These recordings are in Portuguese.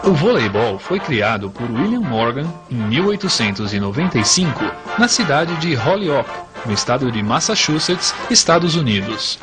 O voleibol foi criado por William Morgan em 1895, na cidade de Holyoke, no estado de Massachusetts, Estados Unidos.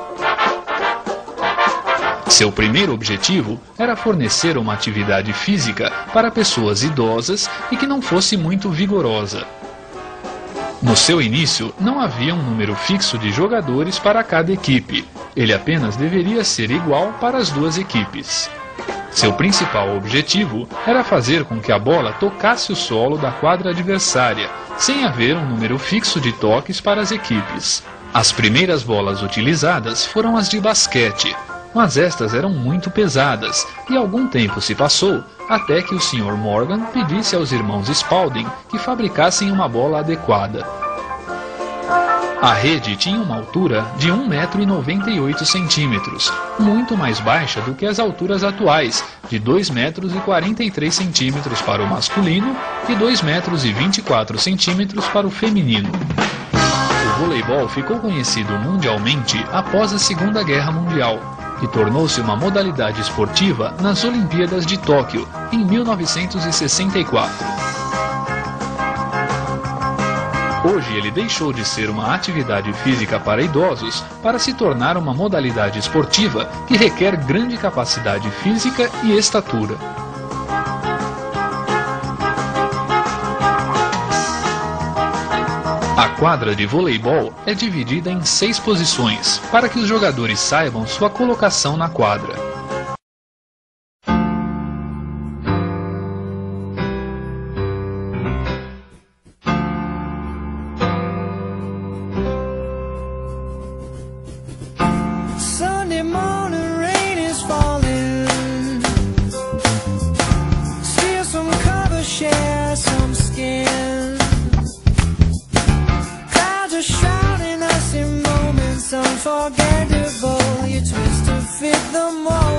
Seu primeiro objetivo era fornecer uma atividade física para pessoas idosas e que não fosse muito vigorosa. No seu início, não havia um número fixo de jogadores para cada equipe. Ele apenas deveria ser igual para as duas equipes. Seu principal objetivo era fazer com que a bola tocasse o solo da quadra adversária, sem haver um número fixo de toques para as equipes. As primeiras bolas utilizadas foram as de basquete, mas estas eram muito pesadas, e algum tempo se passou até que o Sr. Morgan pedisse aos irmãos Spalding que fabricassem uma bola adequada. A rede tinha uma altura de 1,98 m, muito mais baixa do que as alturas atuais, de 2,43 m para o masculino e 2,24 m para o feminino. O voleibol ficou conhecido mundialmente após a Segunda Guerra Mundial e tornou-se uma modalidade esportiva nas Olimpíadas de Tóquio, em 1964. Hoje ele deixou de ser uma atividade física para idosos para se tornar uma modalidade esportiva que requer grande capacidade física e estatura. A quadra de voleibol é dividida em 6 posições, para que os jogadores saibam sua colocação na quadra. Sunday morning rain is falling. Steal some cover, share some skin. Clouds are shrouding us in moments unforgettable. You twist to fit the mold.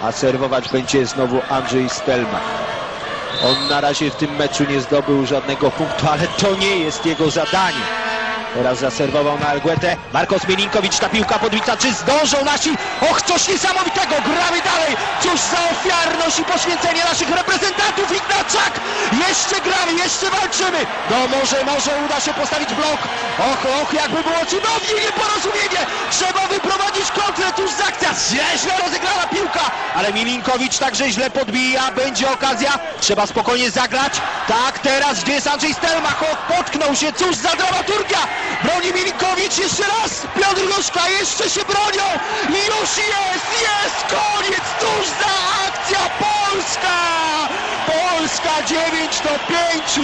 a serwować będzie znowu Andrzej Stelmach. On na razie w tym meczu nie zdobył żadnego punktu, ale to nie jest jego zadanie. Teraz zaserwował na Elguetę. Marcos Mielinkowicz, ta piłka podbicia, czy zdążą nasi? Och, coś niesamowitego, gramy dalej! Cóż za ofiarność i poświęcenie naszych reprezentantów, Ignaczak! Jeszcze gramy, jeszcze walczymy! No może uda się postawić blok. Och, jakby było cudownie, nieporozumienie! Trzeba wyprowadzić kontrę, tuż za akcja, źle rozegrana piłka! Ale Mielinkowicz także źle podbija, będzie okazja, trzeba spokojnie zagrać. Tak, teraz gdzie jest Andrzej Stelmach? Och, potknął się, cóż za dramaturgia! Broni Mielinkowicz, jeszcze raz! Piotr Goszka, jeszcze się bronią! I już jest koniec! Cóż za akcja! Polska! Polska 9-5!